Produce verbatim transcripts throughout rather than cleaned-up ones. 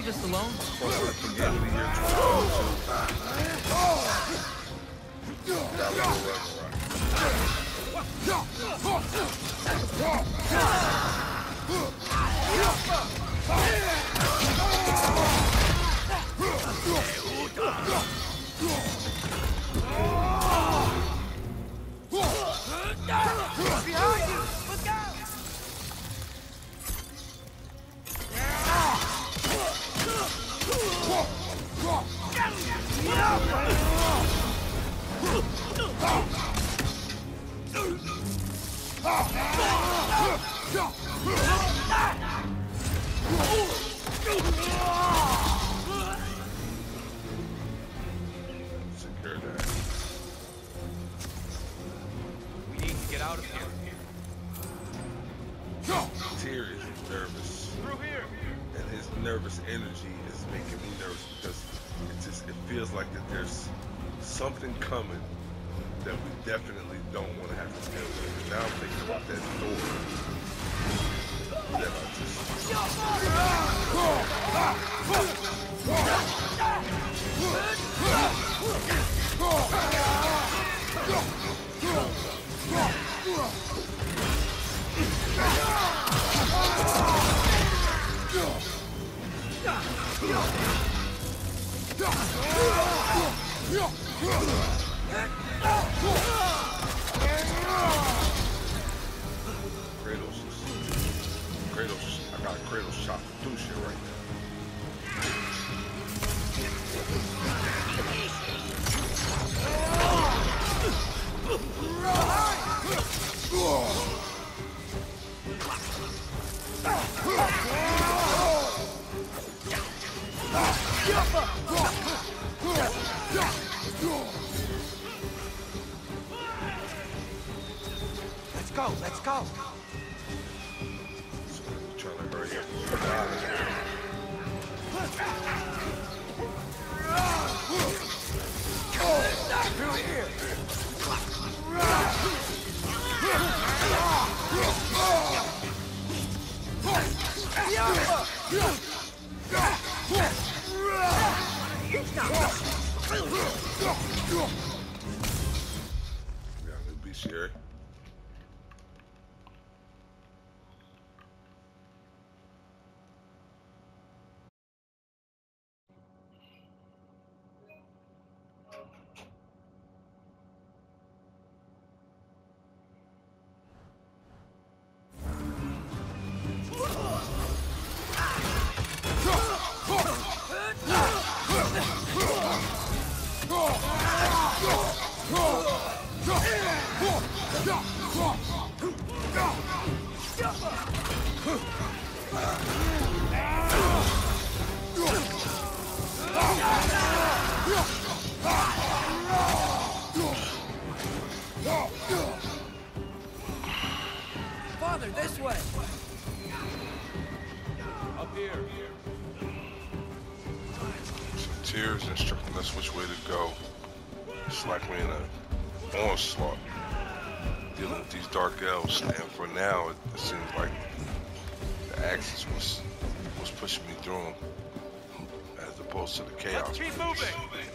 leave us alone? Behind you! Look out! Secure that. We need to get out of here. Tyr is nervous. Through here. And his nervous energy is making me nervous because it just it feels like that there's something coming that we definitely don't want to have to deal with. And now I'm thinking about that door that I just Kratos is Kratos. I got Kratos shot to do shit right now. Let's go, let's go! So I'm trying to hurry up and get out of here. Through here! We got a new beast here. Father, this way! Up here. So Tyr's instructing us which way to go. It's like we're in an onslaught dealing with these dark elves, and for now it, it seems like the Axis was was pushing me through them as opposed to the chaos. Let's keep moving.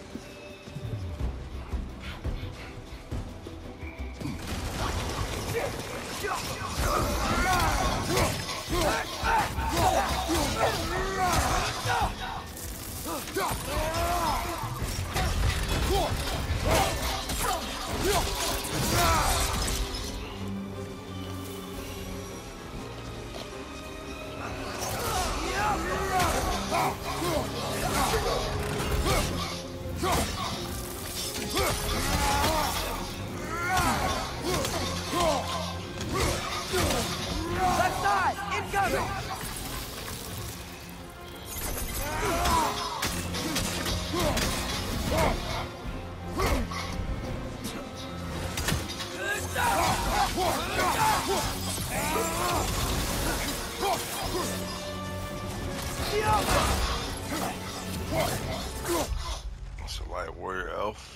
Left side! Incoming! It's a light warrior elf.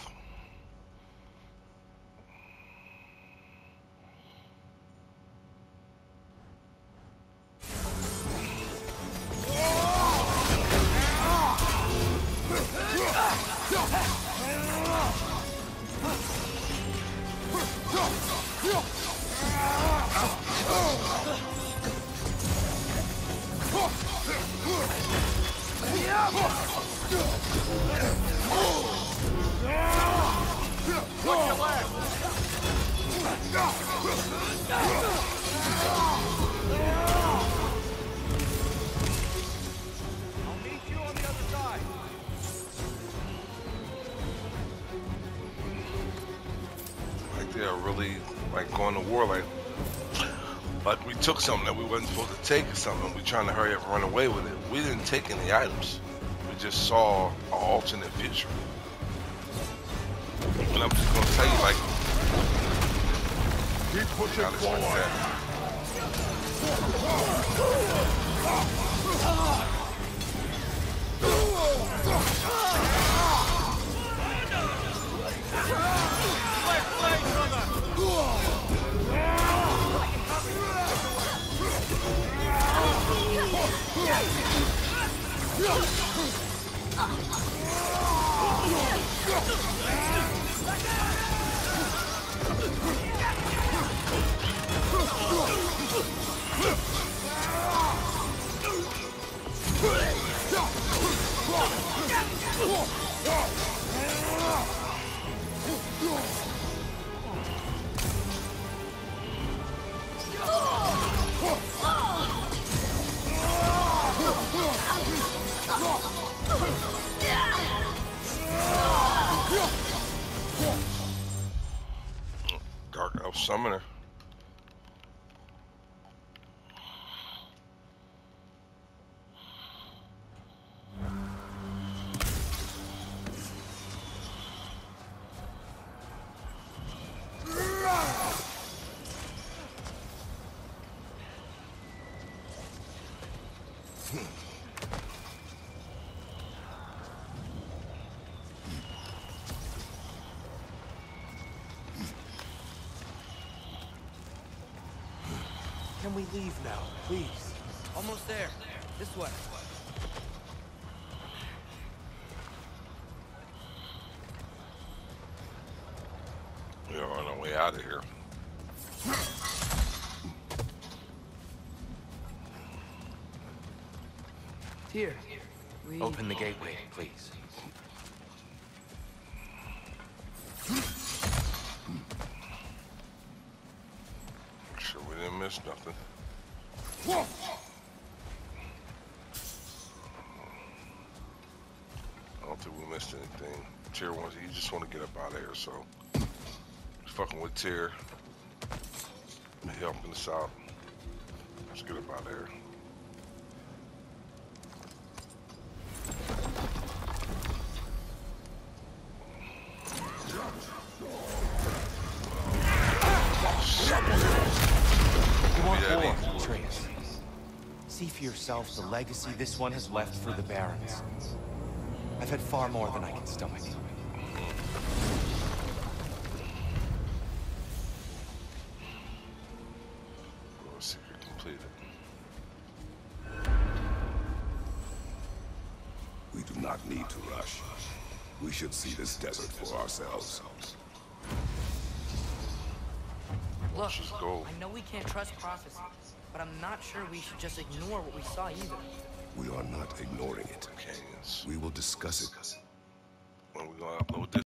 Watch your left. I'll meet you on the other side. Like they are really like going to war, like like we took something that we wasn't supposed to take or something. We trying to hurry up and run away with it. We didn't take any items. We just saw an alternate future. And I'm just gonna tell you, like, Keep pushing God, it's forward. like that. Left leg, brother. Dark Elf Summoner. Can we leave now, please? Almost there. This way. We are on our way out of here. Here. We... Open the gateway, please. Sure we didn't miss nothing. I don't think we missed anything. Tyr wants, he just want to get up out of here, so he's fucking with Tyr. He helping us out. Let's get up out of here. Atreus. See for yourself the legacy this one has left for the Barons. I've had far more than I can stomach. Secret completed. We do not need to rush. We should see this desert for ourselves. Look, Just go. I know we can't trust prophecy, but I'm not sure we should just ignore what we saw either. We are not ignoring it. Canyons. We will discuss it. When we gonna upload this.